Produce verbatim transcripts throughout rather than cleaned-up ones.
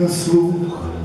на слух.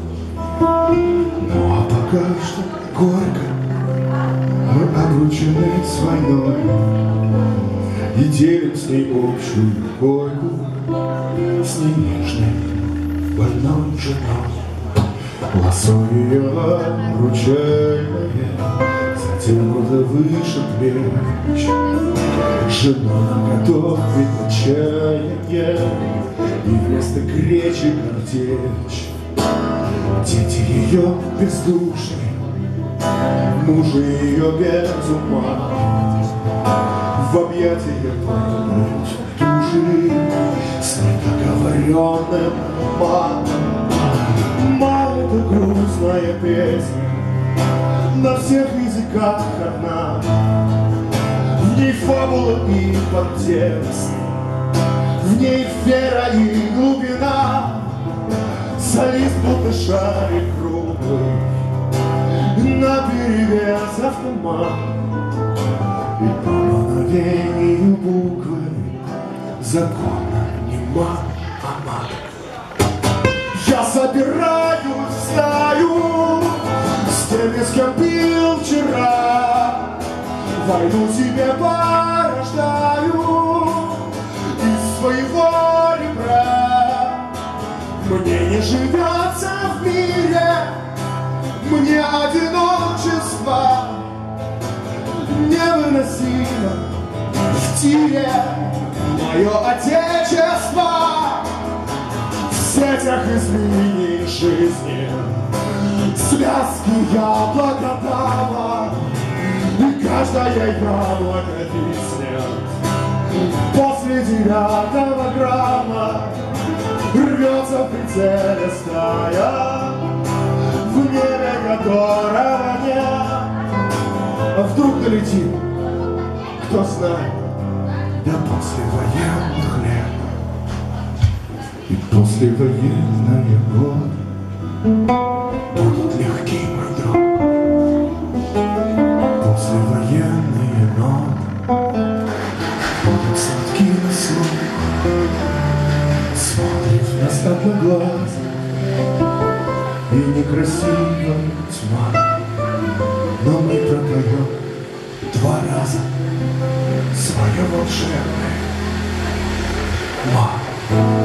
Ну а пока что горько мы обручены с войной и делим с ней общую койку, с ней нежной больной женой. Лосо ее обручение, затем года выше плеч. Жена готовит отчаяние, и вместо кречи картечь. Дети ее бездушны, мужи ее без ума, в объятия падают души с недоговоренным матом. Мама, это грустная песня, на всех языках одна. В ней фабула и подтекст, в ней вера и глубина. Солист будто шарик круглый, наперевес автомат. И по мгновению буквы закона нема амат. Я собираюсь в стаю с теми, с кем пил вчера. Войну себе порождаю из своего ребра. Мне не живется в мире, мне одиночество невыносимо в тире мое отечество. В сетях изменений жизни связки яблока дала, и каждая яблоко виснет после девятого грамма. Рвется в прицеле стая, в небе которого нет. А вдруг долетит, кто знает, до послевоенных лет. И послевоенные годы будут легки, мой друг. Послевоенные ноты будут сладки на слух. Смотрит нас одноглаз, и некрасиво тьма, но мы пропоем два раза свое волшебное «Ма».